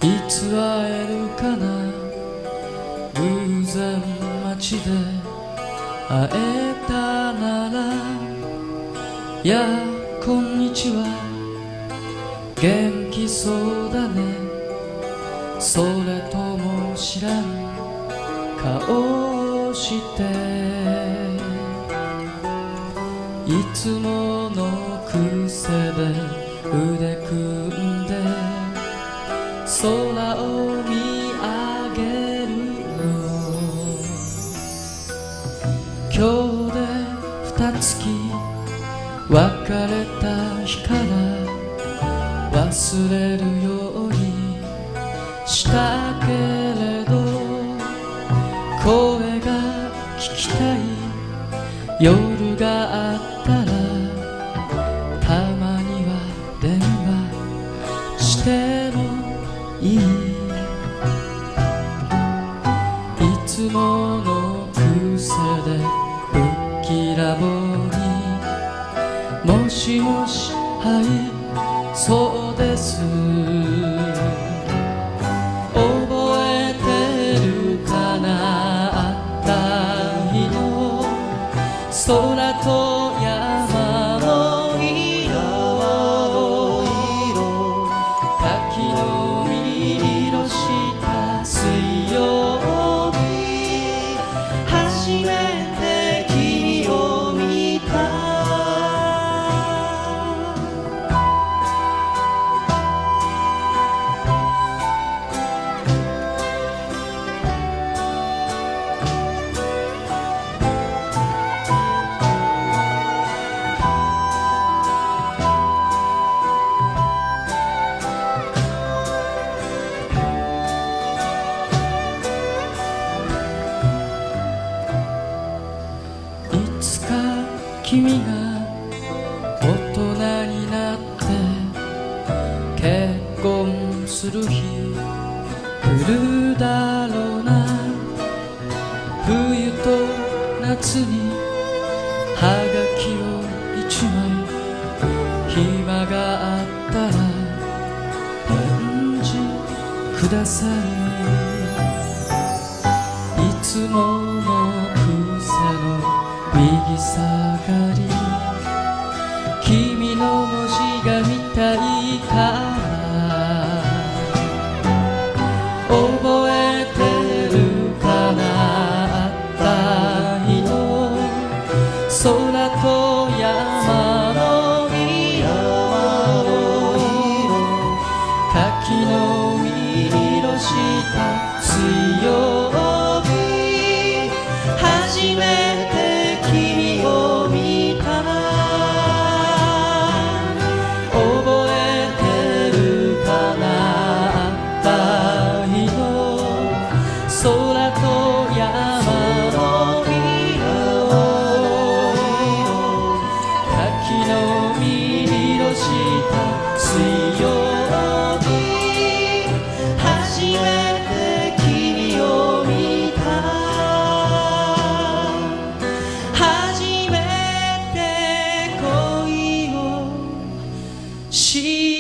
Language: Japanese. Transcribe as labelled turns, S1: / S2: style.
S1: いつ会えるかな、偶然街で会えたなら、やあこんにちは、元気そうだね、それとも知らん顔して、いつもの癖で腕組んで空を見上げるの、今日で二月別れた日から忘れるようにしたけれど、声が聞きたい夜があったら、たまには電話してもいい。いつもの癖でぶっきらぼうに、もしもし、はい、そうです。覚えてるかな、あった日の空と山の色、滝の実色した水曜日、初めて君を見た。いつか君が大人になって結婚する日来るだろうな。冬と夏にはがきを一枚、暇があったら返事ください。いつもの癖の右下がり、君の文字が見たいから、覚えてるかな、あった日の空と山の色、滝の実色した水曜日、初めて君を見た。覚えてるかな、あった日の空と山の色、滝の実色した水曜日、初めて君を見た。初めて恋をし